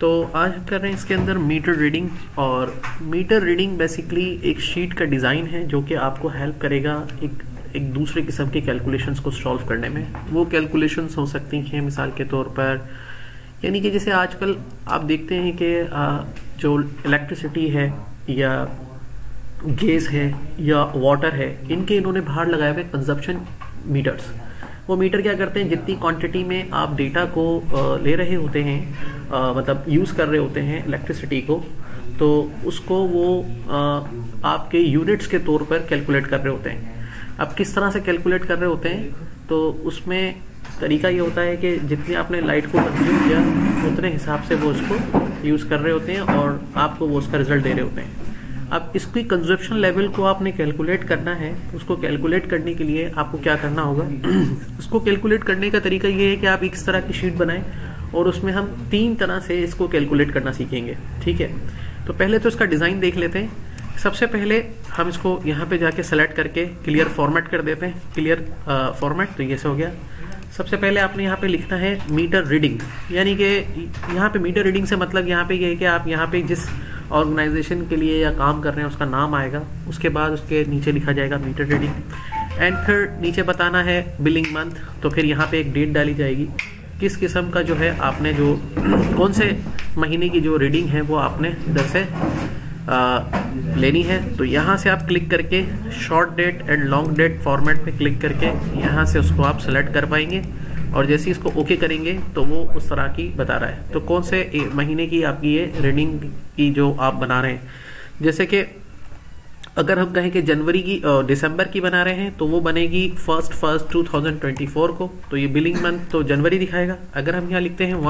तो आज हम कर रहे हैं इसके अंदर मीटर रीडिंग। और मीटर रीडिंग बेसिकली एक शीट का डिज़ाइन है जो कि आपको हेल्प करेगा एक दूसरे किस्म के कैलकुलेशंस को सॉल्व करने में। वो कैलकुलेशंस हो सकती हैं मिसाल के तौर पर, यानी कि जैसे आजकल आप देखते हैं कि जो इलेक्ट्रिसिटी है या गैस है या वाटर है, इनके इन्होंने बाहर लगाए हुए कंजप्शन मीटर्स। वो मीटर क्या करते हैं, जितनी क्वांटिटी में आप डेटा को ले रहे होते हैं, मतलब यूज़ कर रहे होते हैं इलेक्ट्रिसिटी को, तो उसको वो आपके यूनिट्स के तौर पर कैलकुलेट कर रहे होते हैं। अब किस तरह से कैलकुलेट कर रहे होते हैं, तो उसमें तरीका ये होता है कि जितनी आपने लाइट को कंज्यूम किया उतने हिसाब से वो उसको यूज़ कर रहे होते हैं और आपको वो उसका रिजल्ट दे रहे होते हैं। अब इसकी कंजप्शन लेवल को आपने कैलकुलेट करना है। उसको कैलकुलेट करने के लिए आपको क्या करना होगा, उसको कैलकुलेट करने का तरीका ये है कि आप इस तरह की शीट बनाएं और उसमें हम 3 तरह से इसको कैलकुलेट करना सीखेंगे। ठीक है, तो पहले तो इसका डिज़ाइन देख लेते हैं। सबसे पहले हम इसको यहाँ पे जाके सेलेक्ट करके क्लियर फॉर्मेट कर देते हैं। क्लियर फॉर्मेट, तो ये से हो गया। सबसे पहले आपने यहाँ पे लिखना है मीटर रीडिंग, यानी कि यहाँ पे मीटर रीडिंग से मतलब यहाँ पे ये है कि आप यहाँ पे जिस ऑर्गेनाइजेशन के लिए या काम कर रहे हैं उसका नाम आएगा, उसके बाद उसके नीचे लिखा जाएगा मीटर रीडिंग। एंड फिर नीचे बताना है बिलिंग मंथ, तो फिर यहाँ पे एक डेट डाली जाएगी, किस किस्म का जो है आपने जो कौन से महीने की जो रीडिंग है वो आपने इधर से लेनी है। तो यहाँ से आप क्लिक करके short date and long date format पे क्लिक करके यहाँ से उसको आप सेलेक्ट कर पाएंगे, और जैसे ही इसको ओके करेंगे तो वो उस तरह की बता रहा है। तो कौन से महीने की आपकी ये रीडिंग की जो आप बना रहे हैं, जैसे कि अगर हम कहें कि जनवरी की दिसंबर की बना रहे हैं तो वो बनेगी 1 2024 को, तो ये बिलिंग मंथ तो जनवरी दिखाएगा। अगर हम यहाँ लिखते हैं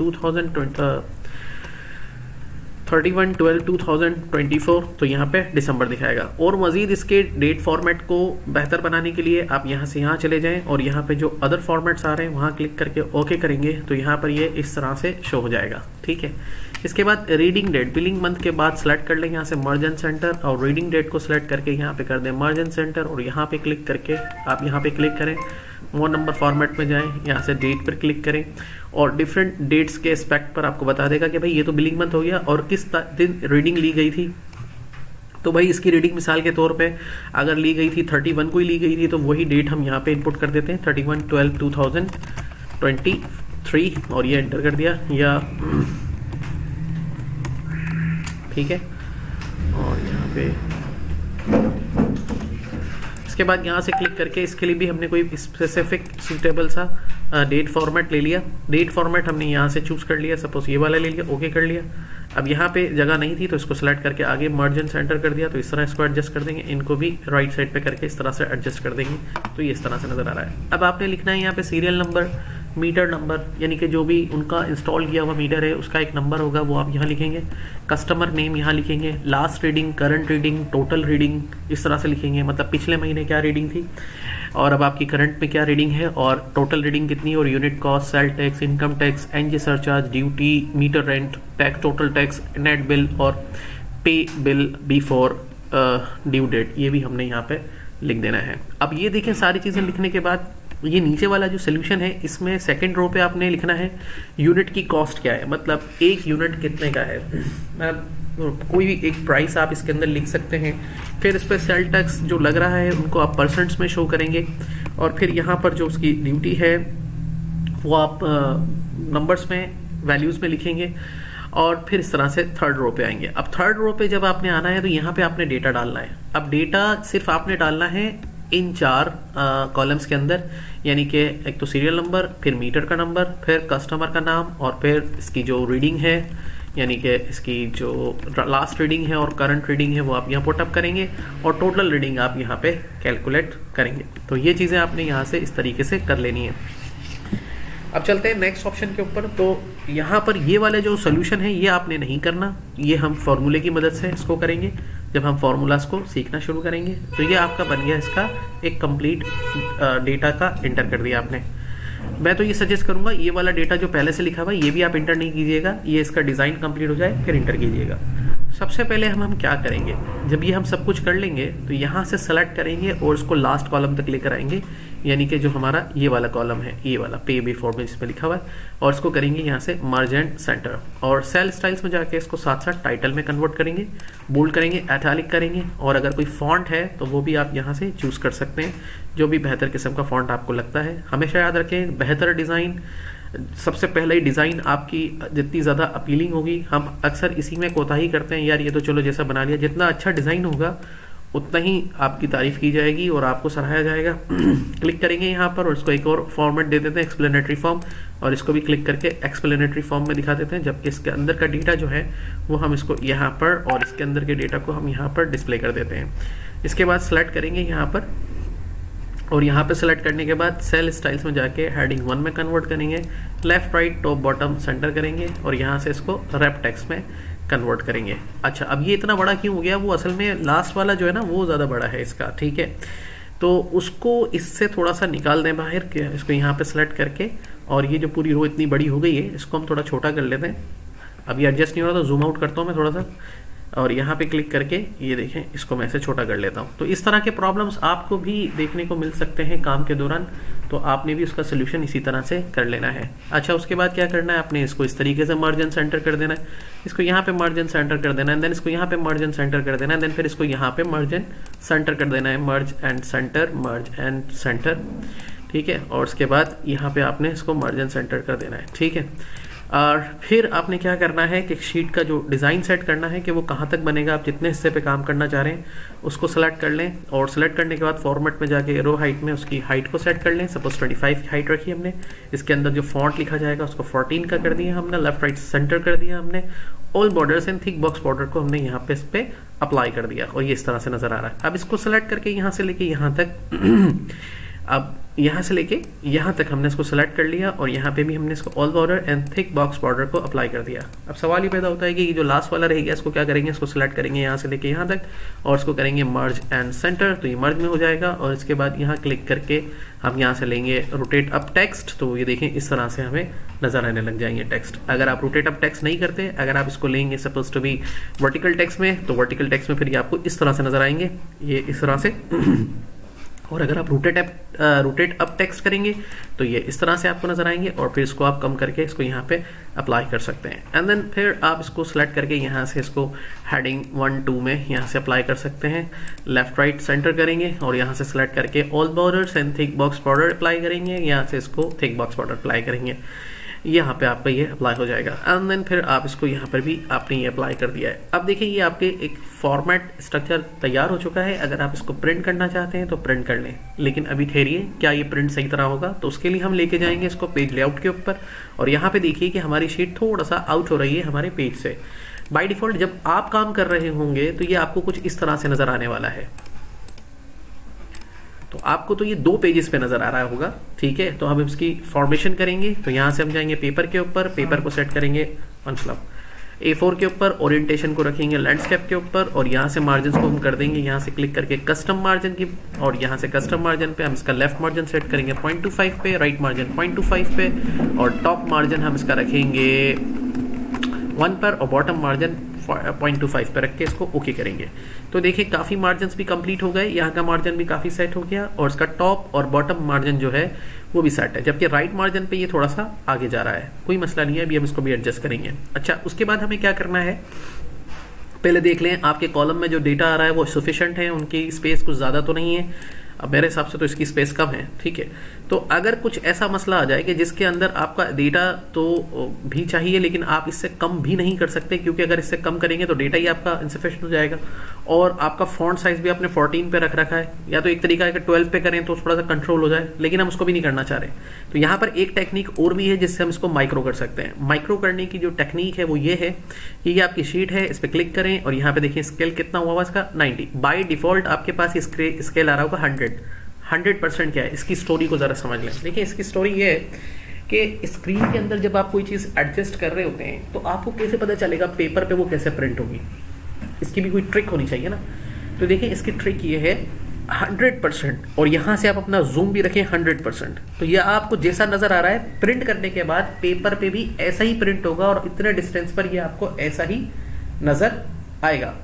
31/12/2024 तो यहाँ पे दिसंबर दिखाएगा। और मजीद इसके डेट फॉर्मेट को बेहतर बनाने के लिए आप यहाँ से यहाँ चले जाएं और यहाँ पे जो अदर फॉर्मेट्स आ रहे हैं वहाँ क्लिक करके ओके करेंगे तो यहाँ पर ये इस तरह से शो हो जाएगा। ठीक है, इसके बाद रीडिंग डेट बिलिंग मंथ के बाद सेलेक्ट कर लें यहाँ से मर्ज एंड सेंटर, और रीडिंग डेट को सिलेक्ट करके यहाँ पे कर दें मर्ज एंड सेंटर, और यहाँ पे क्लिक करके आप यहाँ पे क्लिक करें, मोर नंबर फॉर्मेट में जाएं, यहाँ से डेट पर क्लिक करें और डिफरेंट डेट्स के एस्पेक्ट पर आपको बता देगा कि भाई ये तो बिलिंग मंथ हो गया और किस दिन रीडिंग ली गई थी। तो भाई इसकी रीडिंग मिसाल के तौर पे अगर ली गई थी 31 को ही ली गई थी, तो वही डेट हम यहाँ पे इनपुट कर देते हैं 31/12/2023 और ये एंटर कर दिया या ठीक है। और यहाँ पे इसके बाद यहाँ से क्लिक करके इसके लिए भी हमने कोई स्पेसिफिक सूटेबल सा डेट फॉर्मेट ले लिया। डेट फॉर्मेट हमने यहाँ से चूज कर लिया, सपोज ये वाला ले लिया, ओके कर लिया। अब यहाँ पे जगह नहीं थी तो इसको सेलेक्ट करके आगे मर्ज एंड सेंटर कर दिया, तो इस तरह इसको एडजस्ट कर देंगे। इनको भी राइट साइड पे करके इस तरह से एडजस्ट कर देंगे, तो ये इस तरह से नजर आ रहा है। अब आपने लिखना है यहाँ पे सीरियल नंबर, मीटर नंबर, यानी कि जो भी उनका इंस्टॉल किया हुआ मीटर है उसका एक नंबर होगा वो आप यहाँ लिखेंगे। कस्टमर नेम यहाँ लिखेंगे, last reading, current reading, total reading इस तरह से लिखेंगे, मतलब पिछले महीने क्या रीडिंग थी और अब आपकी करंट में क्या रीडिंग है और टोटल रीडिंग कितनी, और unit cost, sale tax, income tax, एनजी surcharge, duty, meter rent, tax, total tax, net bill और pay bill before due date, ये भी हमने यहाँ पे लिख देना है। अब ये देखें, सारी चीज़ें लिखने के बाद ये नीचे वाला जो सोल्यूशन है इसमें सेकंड रो पे आपने लिखना है यूनिट की कॉस्ट क्या है, मतलब एक यूनिट कितने का है। कोई भी एक प्राइस आप इसके अंदर लिख सकते हैं। फिर इस पर सेल टैक्स जो लग रहा है उनको आप परसेंट्स में शो करेंगे, और फिर यहाँ पर जो उसकी ड्यूटी है वो आप नंबर्स में, वैल्यूज़ में लिखेंगे, और फिर इस तरह से थर्ड रो पे आएंगे। अब थर्ड रो पे जब आपने आना है तो यहाँ पे आपने डेटा डालना है। अब डेटा सिर्फ आपने डालना है इन 4 कॉलम्स के अंदर, यानी कि एक तो सीरियल नंबर, फिर मीटर का नंबर, फिर कस्टमर का नाम, और फिर इसकी जो रीडिंग है, यानी कि इसकी जो लास्ट रीडिंग है और करंट रीडिंग है वो आप यहाँ पुटअप करेंगे, और टोटल रीडिंग आप यहाँ पे कैलकुलेट करेंगे। तो ये चीज़ें आपने यहाँ से इस तरीके से कर लेनी है। अब चलते हैं नेक्स्ट ऑप्शन के ऊपर। तो यहाँ पर ये वाला जो सोल्यूशन है ये आपने नहीं करना, ये हम फॉर्मूले की मदद से इसको करेंगे। जब हम फार्मूलाज को सीखना शुरू करेंगे तो ये आपका बन गया इसका एक कंप्लीट डेटा का इंटर कर दिया आपने। मैं तो ये सजेस्ट करूंगा ये वाला डेटा जो पहले से लिखा हुआ है ये भी आप इंटर नहीं कीजिएगा, ये इसका डिज़ाइन कंप्लीट हो जाए फिर इंटर कीजिएगा। सबसे पहले हम क्या करेंगे, जब ये हम सब कुछ कर लेंगे तो यहाँ से सेलेक्ट करेंगे और इसको लास्ट कॉलम तक लेकर आएंगे, यानी कि जो हमारा ये वाला कॉलम है, ये वाला पे बिफोर में जिसमें लिखा हुआ है, और इसको करेंगे यहाँ से मर्ज एंड सेंटर, और सेल स्टाइल्स में जाके इसको साथ साथ टाइटल में कन्वर्ट करेंगे, बोल्ड करेंगे, इटैलिक करेंगे, और अगर कोई फॉन्ट है तो वो भी आप यहाँ से चूज कर सकते हैं, जो भी बेहतर किस्म का फॉन्ट आपको लगता है। हमेशा याद रखें, बेहतर डिज़ाइन, सबसे पहले डिज़ाइन आपकी जितनी ज़्यादा अपीलिंग होगी, हम अक्सर इसी में कोताही करते हैं, यार ये तो चलो जैसा बना लिया, जितना अच्छा डिज़ाइन होगा उतना ही आपकी तारीफ की जाएगी और आपको सराहाया जाएगा। क्लिक करेंगे यहाँ पर और इसको एक और फॉर्मेट दे देते हैं, एक्सप्लेनेटरी फॉर्म, और इसको भी क्लिक करके एक्सप्लेनेटरी फॉर्म में दिखा देते हैं, जबकि इसके अंदर का डेटा जो है वो हम इसको यहाँ पर, और इसके अंदर के डेटा को हम यहाँ पर डिस्प्ले कर देते हैं। इसके बाद सेलेक्ट करेंगे यहाँ पर, और यहाँ पे सेलेक्ट करने के बाद सेल स्टाइल्स में जाके हेडिंग 1 में कन्वर्ट करेंगे, left right top bottom centre करेंगे, और यहाँ से इसको रैप टेक्स्ट में कन्वर्ट करेंगे। अच्छा, अब ये इतना बड़ा क्यों हो गया, वो असल में लास्ट वाला जो है ना वो ज़्यादा बड़ा है इसका, ठीक है, तो उसको इससे थोड़ा सा निकाल दें बाहर, इसको यहाँ पे सेलेक्ट करके, और ये जो पूरी रो इतनी बड़ी हो गई है इसको हम थोड़ा छोटा कर लेते हैं। अब ये एडजस्ट नहीं हो रहा तो जूम आउट करता हूँ मैं थोड़ा सा, और यहाँ पे क्लिक करके ये देखें इसको मैं ऐसे छोटा कर लेता हूँ। तो इस तरह के प्रॉब्लम्स आपको भी देखने को मिल सकते हैं काम के दौरान, तो आपने भी उसका सोल्यूशन इसी तरह से कर लेना है। अच्छा, उसके बाद क्या करना है, आपने इसको इस तरीके से मार्जिन सेंटर कर देना है, इसको यहाँ पे मार्जिन सेंटर कर देना है, देन इसको यहाँ पे मार्जिन सेंटर कर देना है, देन फिर इसको यहाँ पे मार्जिन सेंटर कर देना है, मर्ज एंड सेंटर, ठीक है, और उसके बाद यहाँ पे आपने इसको मार्जिन सेंटर कर देना है, ठीक है। और फिर आपने क्या करना है कि शीट का जो डिज़ाइन सेट करना है कि वो कहाँ तक बनेगा, आप जितने हिस्से पे काम करना चाह रहे हैं उसको सेलेक्ट कर लें, और सेलेक्ट करने के बाद फॉर्मेट में जाके रो हाइट में उसकी हाइट को सेट कर लें। सपोज 25 की हाइट रखी हमने, इसके अंदर जो फॉन्ट लिखा जाएगा उसको 14 का कर दिया हमने, लेफ्ट राइट सेंटर कर दिया हमने, all borders and thick box border को हमने यहाँ पे इस पे अप्लाई कर दिया, और ये इस तरह से नजर आ रहा है। अब इसको सेलेक्ट करके यहाँ से लेके यहाँ तक अब यहाँ से लेके यहाँ तक हमने इसको सेलेक्ट कर लिया, और यहाँ पे भी हमने इसको all border and thick box border को अप्लाई कर दिया। अब सवाल ये पैदा होता है कि ये जो लास्ट वाला रहेगा इसको क्या करेंगे, इसको सेलेक्ट करेंगे यहाँ से लेके यहाँ तक, और इसको करेंगे मर्ज एंड सेंटर, तो ये मर्ज में हो जाएगा, और इसके बाद यहाँ क्लिक करके हम यहाँ से लेंगे रोटेट अप टेक्स्ट, तो ये देखें इस तरह से हमें नजर आने लग जाएंगे टेक्स्ट। अगर आप रोटेट अप टेक्स्ट नहीं करते, अगर आप इसको लेंगे suppose to be vertical text में, तो वर्टिकल टेक्स्ट में फिर ये आपको इस तरह से नजर आएंगे, ये इस तरह से और अगर आप रोटेट अप टेक्स्ट करेंगे तो ये इस तरह से आपको नजर आएंगे, और फिर इसको आप कम करके इसको यहाँ पे अप्लाई कर सकते हैं। एंड देन फिर आप इसको सेलेक्ट करके यहाँ से इसको हेडिंग 1-2 में यहाँ से अप्लाई कर सकते हैं, लेफ्ट राइट सेंटर करेंगे, और यहाँ से सेलेक्ट करके all borders and thick box border apply करेंगे, यहाँ से इसको थिक बॉक्स बॉर्डर अप्लाई करेंगे, यहाँ पे आपका ये अप्लाई हो जाएगा। एंड देन फिर आप इसको यहाँ पर भी आपने ये अप्लाई कर दिया है। अब देखिए ये आपके एक फॉर्मेट स्ट्रक्चर तैयार हो चुका है। अगर आप इसको प्रिंट करना चाहते हैं तो प्रिंट कर लें, लेकिन अभी ठहरिए, क्या ये प्रिंट सही तरह होगा, तो उसके लिए हम लेके जाएंगे इसको पेज लेआउट के ऊपर, और यहाँ पे देखिए कि हमारी शीट थोड़ा सा आउट हो रही है हमारे पेज से। बाय डिफॉल्ट जब आप काम कर रहे होंगे तो ये आपको कुछ इस तरह से नजर आने वाला है, तो आपको तो ये 2 पेजेस पे नजर आ रहा होगा, ठीक है। तो हम इसकी फॉर्मेशन करेंगे, तो यहाँ से हम जाएंगे पेपर के ऊपर, पेपर को सेट करेंगे मतलब A4 के ऊपर, ओरिएंटेशन को रखेंगे लैंडस्केप के ऊपर, और यहाँ से मार्जिन को हम कर देंगे यहाँ से क्लिक करके कस्टम मार्जिन की, और यहाँ से कस्टम मार्जिन पे हम इसका लेफ्ट मार्जिन सेट करेंगे 0.25 पे, राइट मार्जिन 0.25 पे, और टॉप मार्जिन हम इसका रखेंगे 1 पर, और बॉटम मार्जिन 0.25 पे रख के इसको ओके करेंगे। तो देखिए काफी मार्जिन भी कंप्लीट हो गए, यहाँ का मार्जिन भी काफी सेट हो गया, और इसका टॉप और बॉटम मार्जिन जो है वो भी सेट है, जबकि राइट मार्जिन पे ये थोड़ा सा आगे जा रहा है, कोई मसला नहीं है, अभी हम इसको भी एडजस्ट करेंगे। अच्छा, उसके बाद हमें क्या करना है, पहले देख लें आपके कॉलम में जो डेटा आ रहा है वो सफिशिएंट है, उनकी स्पेस कुछ ज्यादा तो नहीं है। अब मेरे हिसाब से तो इसकी स्पेस कम है, ठीक है। तो अगर कुछ ऐसा मसला आ जाए कि जिसके अंदर आपका डेटा तो भी चाहिए लेकिन आप इससे कम भी नहीं कर सकते, क्योंकि अगर इससे कम करेंगे तो डेटा ही आपका इनसफिशिएंट हो जाएगा, और आपका फॉन्ट साइज भी आपने 14 पे रख रखा है, या तो एक तरीका है कि 12 पे करें तो थोड़ा सा कंट्रोल हो जाए, लेकिन हम उसको भी नहीं करना चाह रहे। तो यहाँ पर एक टेक्निक और भी है जिससे हम इसको माइक्रो कर सकते हैं। माइक्रो करने की जो टेक्निक है वो ये है कि ये आपकी शीट है, इस पर क्लिक करें, और यहाँ पे देखिए स्केल कितना हुआ इसका 90। बाय डिफॉल्ट आपके पास स्केल आ रहा होगा 100%। क्या है इसकी स्टोरी को जरा समझ लें। देखिए इसकी स्टोरी ये है कि स्क्रीन के अंदर जब आप कोई चीज एडजस्ट कर रहे होते हैं तो आपको कैसे पता चलेगा पेपर पे वो कैसे प्रिंट होगी, इसकी भी कोई ट्रिक होनी चाहिए ना। तो देखिए इसकी ट्रिक ये है 100%, और यहां से आप अपना जूम भी रखें 100%, तो ये आपको जैसा नजर आ रहा है प्रिंट करने के बाद पेपर पे भी ऐसा ही प्रिंट होगा, और इतने डिस्टेंस पर ये आपको ऐसा ही नजर आएगा।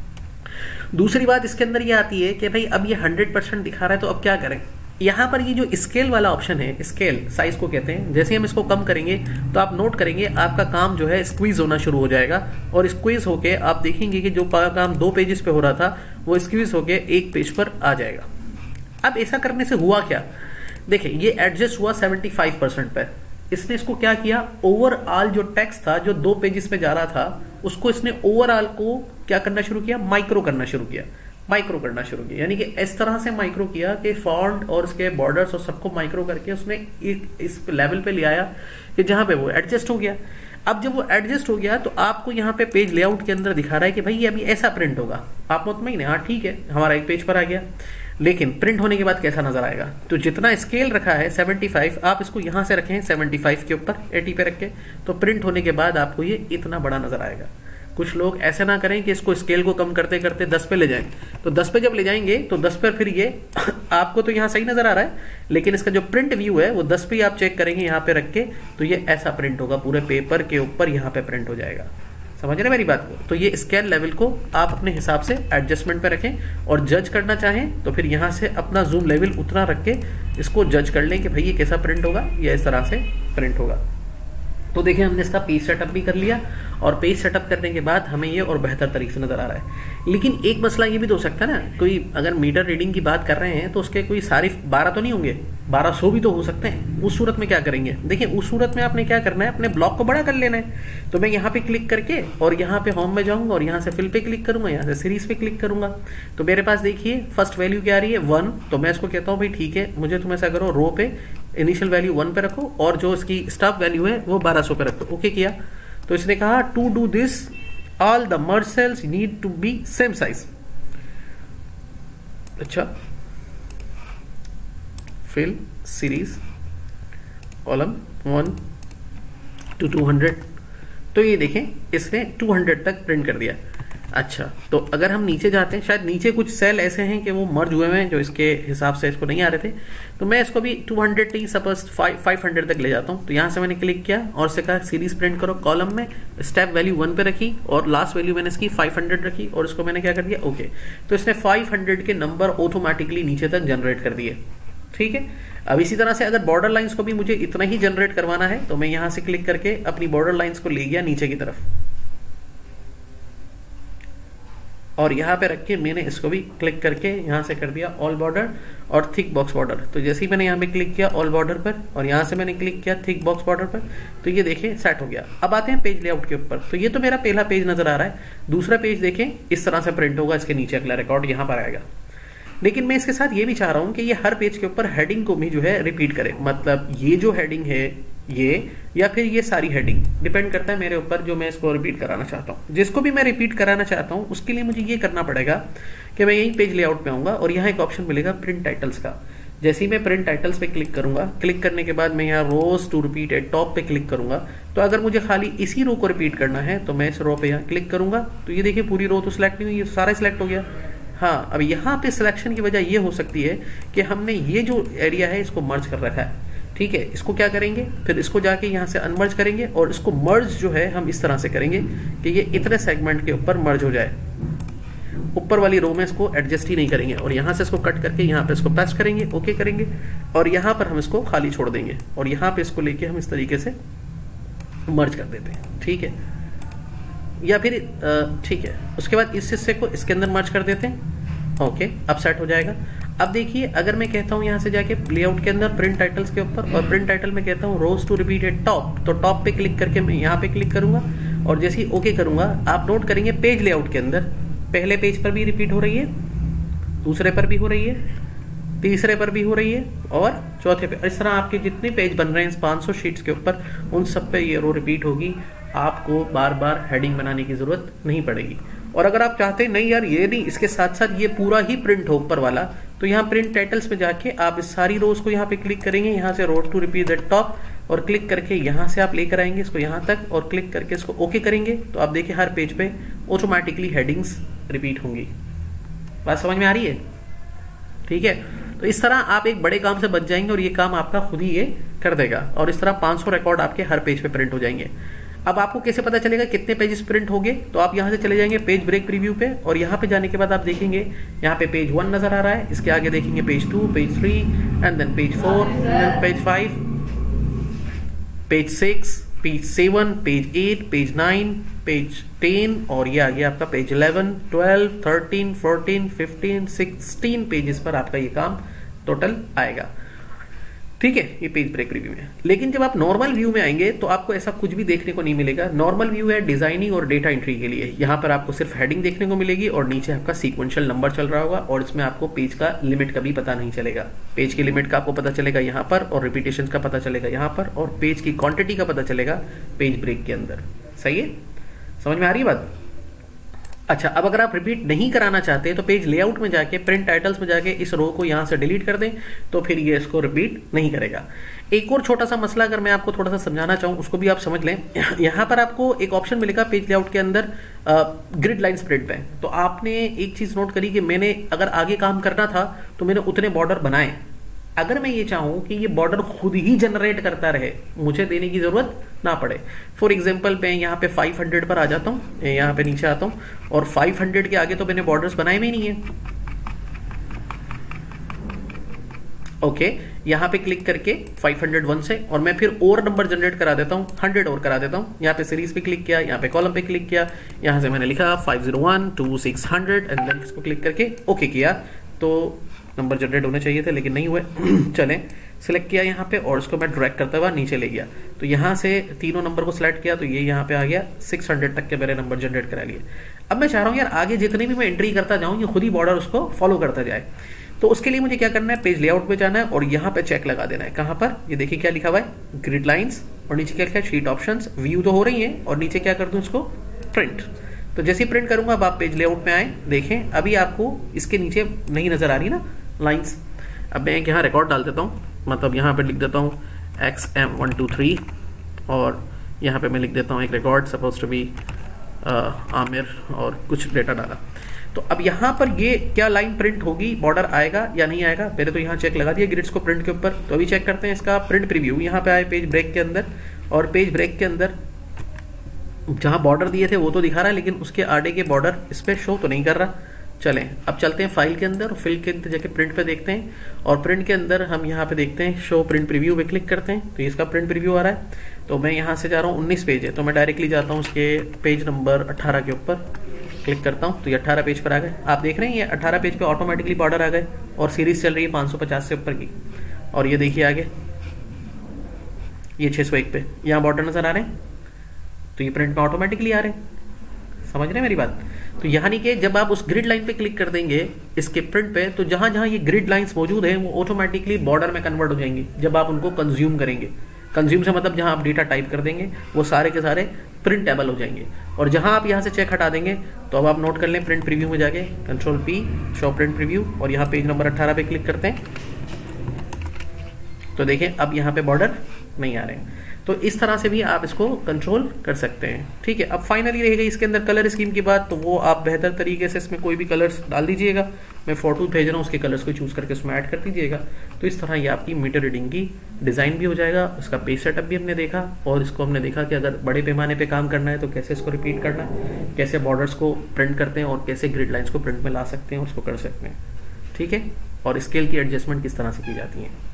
दूसरी बात इसके अंदर ये आती है कि भाई अब ये 100% दिखा रहा है तो अब क्या करें। यहाँ पर ये जो स्केल वाला ऑप्शन है, स्केल साइज को कहते हैं, जैसे हम इसको कम करेंगे तो आप नोट करेंगे आपका काम जो है स्क्वीज होना शुरू हो जाएगा, और स्क्वीज होके आप देखेंगे कि जो काम 2 पेजेस पे हो रहा था वो स्क्वीज होके 1 पेज पर आ जाएगा। अब ऐसा करने से हुआ क्या, देखिए ये एडजस्ट हुआ 75% पे। इसने इसको क्या किया, ओवरऑल जो टेक्स्ट था जो 2 पेजेस पे जा रहा था उसको इसने ओवरऑल को क्या करना शुरू किया, माइक्रो करना शुरू किया, यानी कि इस तरह से माइक्रो किया कि फॉन्ट और उसके बॉर्डर्स और सबको माइक्रो करके उसने इस लेवल पे ले आया कि जहां पे वो एडजस्ट हो गया। अब जब वो एडजस्ट हो गया तो आपको यहाँ पे पेज लेआउट के अंदर दिखा रहा है कि भाई ये अभी ऐसा प्रिंट होगा। आप मुतमईन है, हाँ ठीक है हमारा एक पेज पर आ गया, लेकिन प्रिंट होने के बाद कैसा नजर आएगा। तो जितना स्केल रखा है 75, आप इसको यहां से रखें 75 के ऊपर 80 पे रख के, तो प्रिंट होने के बाद आपको ये इतना बड़ा नजर आएगा। कुछ लोग ऐसे ना करें कि इसको स्केल को कम करते करते 10 पे ले जाएं, तो 10 पे जब ले जाएंगे तो 10 पर फिर ये आपको तो यहाँ सही नजर आ रहा है, लेकिन इसका जो प्रिंट व्यू है वो 10 पे ही आप चेक करेंगे यहाँ पे रख के, तो ये ऐसा प्रिंट होगा, पूरे पेपर के ऊपर यहाँ पे प्रिंट हो जाएगा। समझ रहे मेरी बात को। तो ये स्केल लेवल को आप अपने हिसाब से एडजस्टमेंट पे रखें, और जज करना चाहें तो फिर यहाँ से अपना जूम लेवल उतना रख के इसको जज कर लें कि भाई ये कैसा प्रिंट होगा, या इस तरह से प्रिंट होगा। तो देखिए हमने इसका पेज सेटअप भी कर लिया, और पेज सेटअप करने के बाद हमें ये और बेहतर तरीके से नजर आ रहा है। लेकिन एक मसला ये भी तो हो सकता है ना, कोई अगर मीटर रीडिंग की बात कर रहे हैं तो उसके कोई सारे 12 तो नहीं होंगे, 1200 भी तो हो सकते हैं। उस सूरत में क्या करेंगे, देखिए उस सूरत में आपने क्या करना है, अपने ब्लॉक को बड़ा कर लेना है। तो मैं यहाँ पे क्लिक करके और यहाँ पे होम में जाऊंगा और यहाँ से फिल पे क्लिक करूंगा, यहाँ से सीरीज पे क्लिक करूंगा, तो मेरे पास देखिए फर्स्ट वैल्यू क्या आ रही है 1। तो मैं इसको कहता हूँ भाई ठीक है, मुझे तुम ऐसा करो रो पे इनिशियल वैल्यू 1 पे रखो और जो इसकी स्टॉप वैल्यू है वो 1200 पे रखो। ओके किया, तो इसने कहा to do this all the merge cells need to be same size. अच्छा, फिल सीरीज कॉलम 1 to 200, तो ये देखें इसने 200 तक प्रिंट कर दिया। अच्छा, तो अगर हम नीचे जाते हैं, शायद नीचे कुछ सेल ऐसे हैं कि वो मर्ज हुए हैं जो इसके हिसाब से इसको नहीं आ रहे थे, तो मैं इसको भी 200 नहीं सपोज 500 तक ले जाता हूं। तो यहां से मैंने क्लिक किया और से कहा सीरीज प्रिंट करो कॉलम में, स्टेप वैल्यू 1 पे रखी और लास्ट वैल्यू मैंने इसकी 500 रखी, और इसको मैंने क्या कर दिया ओके। तो इसने 500 के नंबर ऑटोमेटिकली नीचे तक जनरेट कर दिए। ठीक है, अब इसी तरह से अगर बॉर्डर लाइंस को भी मुझे इतना ही जनरेट करवाना है तो मैं यहां से क्लिक करके अपनी बॉर्डर लाइंस को ले गया नीचे की तरफ, और यहाँ पे रख के मैंने इसको भी क्लिक करके यहाँ से कर दिया ऑल बॉर्डर और थिक बॉक्स बॉर्डर। तो जैसे ही मैंने यहाँ पे क्लिक किया ऑल बॉर्डर पर और यहाँ से मैंने क्लिक किया थिक बॉक्स बॉर्डर पर, तो ये देखें सेट हो गया। अब आते हैं पेज लेआउट के ऊपर, तो ये तो मेरा पहला पेज नजर आ रहा है। दूसरा पेज देखें इस तरह से प्रिंट होगा, इसके नीचे अगला रिकॉर्ड यहाँ पर आएगा। लेकिन मैं इसके साथ ये भी चाह रहा हूँ कि ये हर पेज के ऊपर हेडिंग को भी जो है रिपीट करे, मतलब ये जो हेडिंग है ये या फिर ये सारी हेडिंग, डिपेंड करता है मेरे ऊपर जो मैं इसको रिपीट कराना चाहता हूँ। जिसको भी मैं रिपीट कराना चाहता हूँ उसके लिए मुझे ये करना पड़ेगा कि मैं यही पेज लेआउट पे आऊंगा और यहाँ एक ऑप्शन मिलेगा प्रिंट टाइटल्स का। जैसे ही मैं प्रिंट टाइटल्स पे क्लिक करूंगा, क्लिक करने के बाद मैं यहाँ rows to repeat at top पे क्लिक करूंगा, तो अगर मुझे खाली इसी रो को रिपीट करना है तो मैं इस रो पे यहाँ क्लिक करूंगा, तो ये देखिए पूरी रो तो सिलेक्ट नहीं हुई, ये सारा सिलेक्ट हो गया। हाँ, अब यहाँ पे सिलेक्शन की वजह ये हो सकती है कि हमने ये जो एरिया है इसको मर्ज कर रखा है। ठीक है, इसको क्या करेंगे, फिर इसको जाके यहाँ से अनमर्ज करेंगे और इसको मर्ज जो है हम इस तरह से करेंगे कि ये इतने सेगमेंट के ऊपर मर्ज हो जाए। ऊपर वाली रो में इसको एडजस्ट ही नहीं करेंगे और यहाँ से इसको कट करके यहाँ पे इसको प्रेस करेंगे, ओके करेंगे, और यहाँ पर हम इसको खाली छोड़ देंगे और यहाँ पे इसको लेके हम इस तरीके से मर्ज कर देते हैं। ठीक है, या फिर ठीक है, उसके बाद इस हिस्से को इसके अंदर मर्ज कर देते हैं। ओके, अब सेट हो जाएगा। अब देखिए अगर मैं कहता हूँ यहाँ से जाके लेआउट के अंदर प्रिंट टाइटल्स के ऊपर, और प्रिंट टाइटल में कहता हूँ rows to repeat at top, तो टॉप पे क्लिक करके मैं यहाँ पे क्लिक करूंगा और जैसे ही ओके करूंगा आप नोट करेंगे पेज लेआउट के अंदर पहले पेज पर भी रिपीट हो रही है, दूसरे पर भी हो रही है, तीसरे पर भी हो रही है और चौथे पे। इस तरह आपके जितने पेज बन रहे हैं 500 शीट्स के ऊपर उन सब पे ये रो रिपीट होगी। आपको बार बार हेडिंग बनाने की जरूरत नहीं पड़ेगी। और अगर आप चाहते हैं नहीं यार ये नहीं, इसके साथ साथ ये पूरा ही प्रिंट हो ऊपर वाला, तो यहाँ प्रिंट टाइटल्स में जाके आप इस सारी रोज को यहाँ पे क्लिक करेंगे, यहाँ से rows to repeat at top और क्लिक करके यहाँ से आप लेकर आएंगे इसको यहाँ तक और क्लिक करके इसको ओके करेंगे, तो आप देखिए हर पेज पे ऑटोमेटिकली हेडिंग्स रिपीट होंगी। बात समझ में आ रही है? ठीक है, तो इस तरह आप एक बड़े काम से बच जाएंगे और ये काम आपका खुद ही ये कर देगा और इस तरह 500 रिकॉर्ड आपके हर पेज पे प्रिंट हो जाएंगे। अब आपको कैसे पता चलेगा कितने पेजेस प्रिंट हो गए? तो आप यहाँ से चले जाएंगे पेज ब्रेक प्रीव्यू पे, और यहाँ पे जाने के बाद आप देखेंगे यहाँ पे पेज 1 नजर आ रहा है, इसके आगे देखेंगे page 2, page 3 and then page 4, then page 5, page 6, page 7, page 8, page 9, page 10, और ये आ गया आपका पेज 11, 12, 13, 14, 15, 16 पेजेस पर आपका ये काम टोटल आएगा। ठीक है, ये पेज ब्रेक रिव्यू है। लेकिन जब आप नॉर्मल व्यू में आएंगे तो आपको ऐसा कुछ भी देखने को नहीं मिलेगा। नॉर्मल व्यू है डिजाइनिंग और डेटा एंट्री के लिए। यहाँ पर आपको सिर्फ हेडिंग देखने को मिलेगी और नीचे आपका सीक्वेंशियल नंबर चल रहा होगा, और इसमें आपको पेज का लिमिट का भी पता नहीं चलेगा। पेज की लिमिट का आपको पता चलेगा यहाँ पर, और रिपीटेशन का पता चलेगा यहाँ पर, और पेज की क्वांटिटी का पता चलेगा पेज ब्रेक के अंदर। सही है, समझ में आ रही है बात? अच्छा, अब अगर आप रिपीट नहीं कराना चाहते तो पेज लेआउट में जाके प्रिंट टाइटल्स में जाके इस रो को यहां से डिलीट कर दें, तो फिर ये इसको रिपीट नहीं करेगा। एक और छोटा सा मसला अगर मैं आपको थोड़ा सा समझाना चाहूं, उसको भी आप समझ लें। यहां पर आपको एक ऑप्शन मिलेगा पेज लेआउट के अंदर ग्रिड लाइंस प्रिंट पे। तो आपने एक चीज नोट करी कि मैंने अगर आगे काम करना था तो मैंने उतने बॉर्डर बनाए। अगर मैं ये चाहूं कि ये बॉर्डर खुद ही जनरेट करता रहे, मुझे देने की जरूरत ना पड़े, फॉर एग्जांपल मैं यहाँ पे 500 पर आ जाता हूँ, यहाँ पे नीचे आता हूँ, और 500 के आगे तो मैंने बॉर्डर्स बनाए में नहीं है। ओके, यहाँ पे क्लिक करके 501 से, और मैं फिर और नंबर जनरेट करा देता हूँ, 100 और करा देता हूँ। यहाँ पे सीरीज पे क्लिक किया, यहाँ पे कॉलम पे क्लिक किया, यहाँ से मैंने लिखा 501 to 600 एंड देन इसको क्लिक करके ओके किया, तो नंबर जनरेट होने चाहिए थे लेकिन नहीं हुए। चलें, सिलेक्ट किया यहाँ पे और इसको मैं ड्रैग करता हुआ नीचे ले गया, तो यहाँ से तीनों नंबर को सिलेक्ट किया तो ये यहाँ पे आ गया, 600 तक के मेरे नंबर जनरेट करा लिए। अब मैं चाह रहा हूँ यार आगे जितने भी मैं एंट्री करता जाऊँ ये खुद ही बॉर्डर उसको फॉलो करता जाए। तो उसके लिए मुझे क्या करना है, पेज लेआउट पे जाना है और यहाँ पे चेक लगा देना है। कहाँ पर? ये देखिए क्या लिखा हुआ है, ग्रिड लाइन्स, और नीचे क्या लिखा है, शीट ऑप्शंस। व्यू तो हो रही है, और नीचे क्या कर दूं इसको, प्रिंट। तो जैसे ही प्रिंट करूंगा अब आप पेज लेआउट में आए, देखें अभी आपको इसके नीचे नहीं नजर आ रही ना लाइन्स। अब मैं यहाँ रिकॉर्ड डाल देता हूँ, मतलब यहाँ पे लिख देता हूँ XM123, और यहाँ पे मैं लिख देता हूँ एक record suppose to be Aamir, और कुछ डेटा डाला। तो अब यहाँ पर ये क्या लाइन प्रिंट होगी, बॉर्डर आएगा या नहीं आएगा? पहले तो यहाँ चेक लगा दिया ग्रिड्स को प्रिंट के ऊपर, तो अभी चेक करते हैं इसका प्रिंट प्रीव्यू। यहाँ पे आए पेज ब्रेक के अंदर, और पेज ब्रेक के अंदर जहाँ बॉर्डर दिए थे वो तो दिखा रहा है, लेकिन उसके आगे के बॉर्डर इस पर शो तो नहीं कर रहा। चलें, अब चलते हैं फाइल के अंदर, फिल के अंदर जाके प्रिंट पे देखते हैं, और प्रिंट के अंदर हम यहाँ पे देखते हैं शो प्रिंट प्रीव्यू पे क्लिक करते हैं, तो इसका प्रिंट प्रीव्यू आ रहा है। तो मैं यहाँ से जा रहा हूँ, 19 पेज है, तो मैं डायरेक्टली जाता हूँ उसके पेज नंबर 18 के ऊपर, क्लिक करता हूँ, तो ये 18 पेज पर आ गए। आप देख रहे हैं ये 18 पेज पे ऑटोमेटिकली बॉर्डर आ गए, और सीरीज चल रही है 550 से ऊपर की, और ये देखिए आगे ये 601 पे यहाँ बॉर्डर नजर आ रहे हैं, तो ये प्रिंट में ऑटोमेटिकली आ रहे हैं। समझ रहे हैं मेरी बात? तो यानी कि जब आप उस ग्रिड लाइन पे क्लिक कर देंगे इसके प्रिंट पे, तो जहां जहां ये ग्रिड लाइंस मौजूद हैं वो ऑटोमेटिकली बॉर्डर में कन्वर्ट हो जाएंगी जब आप उनको कंज्यूम करेंगे। कंज्यूम से मतलब जहां आप डेटा टाइप कर देंगे वो सारे के सारे प्रिंटेबल हो जाएंगे। और जहां आप यहां से चेक हटा देंगे तो अब आप नोट कर लें, प्रिंट प्रीव्यू में जाके control P show print preview, और यहाँ पेज नंबर 18 पे क्लिक करते हैं, तो देखें अब यहाँ पे बॉर्डर नहीं आ रहे हैं। तो इस तरह से भी आप इसको कंट्रोल कर सकते हैं। ठीक है, अब फाइनली रहेगा इसके अंदर कलर स्कीम की बात, तो वो आप बेहतर तरीके से इसमें कोई भी कलर्स डाल दीजिएगा। मैं फोटो भेज रहा हूँ, उसके कलर्स को चूज करके उसमें ऐड कर दीजिएगा। तो इस तरह ये आपकी मीटर रीडिंग की डिजाइन भी हो जाएगा। इसका पेज सेटअप भी हमने देखा, और इसको हमने देखा कि अगर बड़े पैमाने पर काम करना है तो कैसे इसको रिपीट करना है, कैसे बॉर्डर्स को प्रिंट करते हैं, और कैसे ग्रिड लाइन्स को प्रिंट में ला सकते हैं और उसको कर सकते हैं। ठीक है, और स्केल की एडजस्टमेंट किस तरह से की जाती है।